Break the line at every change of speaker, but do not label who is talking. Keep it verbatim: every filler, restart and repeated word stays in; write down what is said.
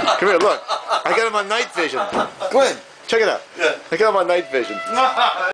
Come here, look. I got him on night vision. Glenn, check it out.
Yeah.
I got him on night vision.